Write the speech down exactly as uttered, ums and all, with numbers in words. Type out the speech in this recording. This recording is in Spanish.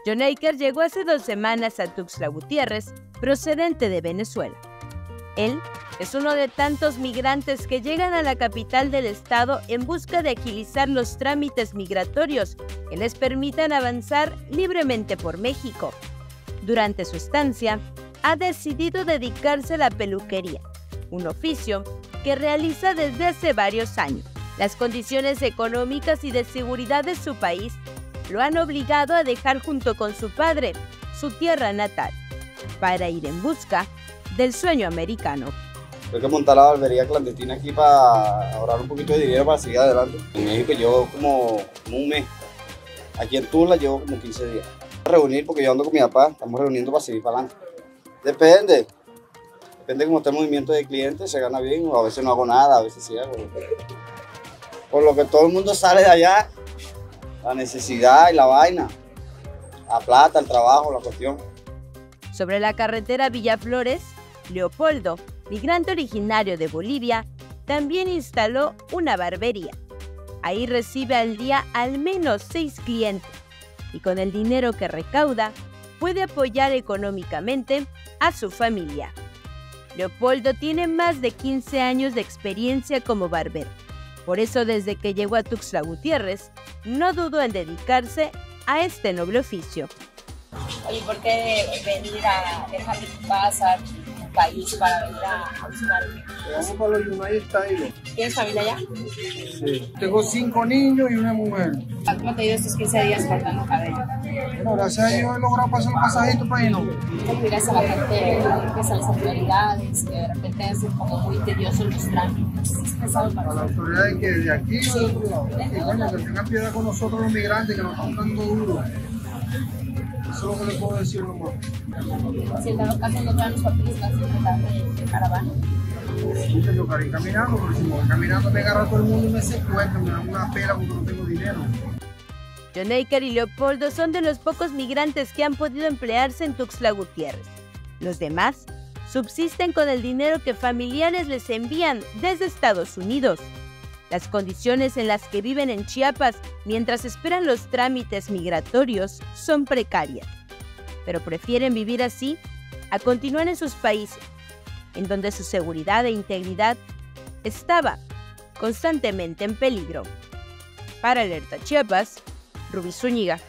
Joneiker llegó hace dos semanas a Tuxtla Gutiérrez, procedente de Venezuela. Él es uno de tantos migrantes que llegan a la capital del estado en busca de agilizar los trámites migratorios que les permitan avanzar libremente por México. Durante su estancia, ha decidido dedicarse a la peluquería, un oficio que realiza desde hace varios años. Las condiciones económicas y de seguridad de su país lo han obligado a dejar junto con su padre su tierra natal, para ir en busca del sueño americano. Tengo que montar la barbería clandestina aquí para ahorrar un poquito de dinero para seguir adelante. En México llevo como, como un mes. Aquí en Tula llevo como quince días. Reunir porque yo ando con mi papá, estamos reuniendo para seguir para adelante. Depende. Depende cómo está el movimiento de clientes, se gana bien, o a veces no hago nada, a veces sí hago. Por lo que todo el mundo sale de allá, la necesidad y la vaina, la plata, el trabajo, la cuestión. Sobre la carretera Villaflores, Leopoldo, migrante originario de Bolivia, también instaló una barbería. Ahí recibe al día al menos seis clientes y con el dinero que recauda puede apoyar económicamente a su familia. Leopoldo tiene más de quince años de experiencia como barbero. Por eso, desde que llegó a Tuxtla Gutiérrez, no dudó en dedicarse a este noble oficio. Oye, ¿por qué venir a dejar de tu casa, tu país, para venir a buscarme? Vamos para los United States. ¿Tienes familia allá? Sí. Tengo cinco niños y una mujer. ¿Cómo te ha ido estos quince días cortando cabello? Bueno, gracias a Dios he logrado pasar un pasajito para irnos. ¿Cómo dirás a la gente que es a las autoridades, que de repente hacen como muy tediosos los trámites? ¿Es pesado para A las autoridades que de aquí y de otro lado. Y bueno, que tengan piedad con nosotros los migrantes que nos están dando duro. Eso es lo que les puedo decir nomás. Si en dado caso no traen los papeles, ¿estás en de caravana? Sí, yo quiero caminando, porque si me voy caminando me agarra todo el mundo y me secuestra, me dan una pela porque no tengo dinero. Joneiker y Leopoldo son de los pocos migrantes que han podido emplearse en Tuxtla Gutiérrez. Los demás subsisten con el dinero que familiares les envían desde Estados Unidos. Las condiciones en las que viven en Chiapas mientras esperan los trámites migratorios son precarias, pero prefieren vivir así a continuar en sus países, en donde su seguridad e integridad estaba constantemente en peligro. Para Alerta Chiapas, Rubí Zúñiga.